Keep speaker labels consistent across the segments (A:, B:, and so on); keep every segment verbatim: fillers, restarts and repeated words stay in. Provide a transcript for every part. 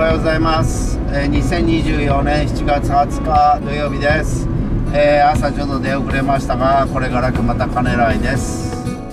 A: はようございます。えー、にせんにじゅうよねんしちがつはつか土曜日です。えー、朝ちょっと出遅れましたが、これからまた鐘狙いです。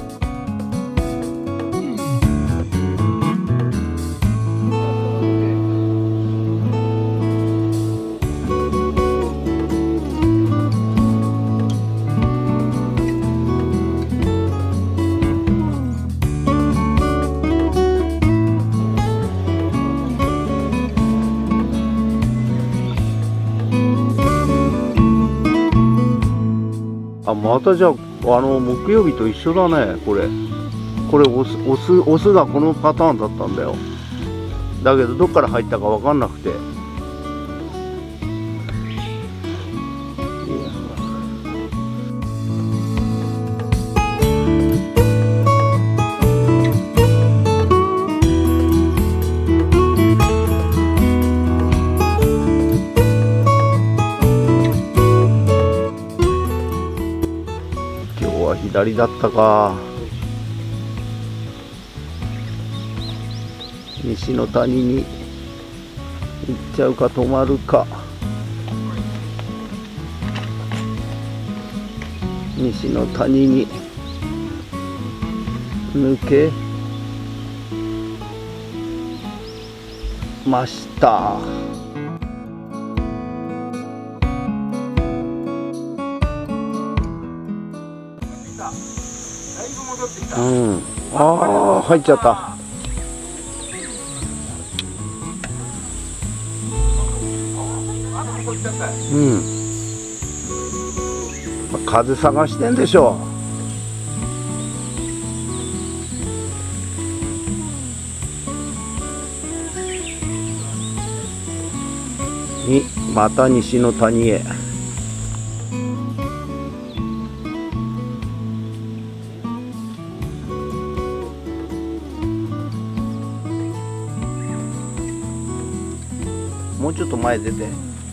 B: あ、またじゃあ、あの木曜日と一緒だね、これ。これオス、オス、オスがこのパターンだったんだよ。だけど、どっから入ったか分かんなくて。左だったか。西の谷に行っちゃうか止まるか。西の谷に抜けました。うん、ああ入っちゃった。うん、まあ、風探してんでしょう。にまた西の谷へ。もうちょっと前出て。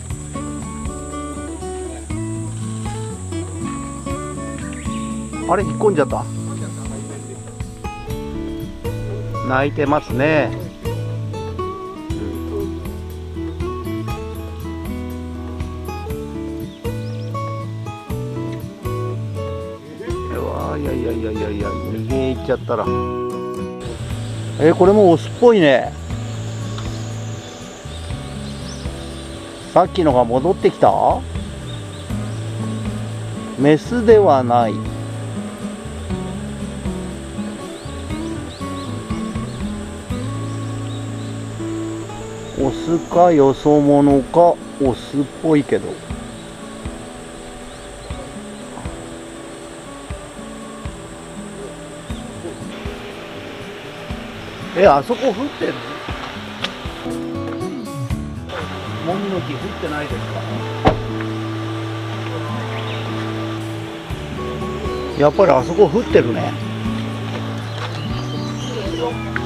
B: あれ引っ込んじゃった。泣いてますね。うわいやいやいやいやいや逃げ行っちゃったら。えー、これもオスっぽいね。さっきのが戻ってきた？メスではない。オスかよそ者かオスっぽいけど。え、あそこ降ってる？もみの木降ってないですか？やっぱりあそこ降ってるね。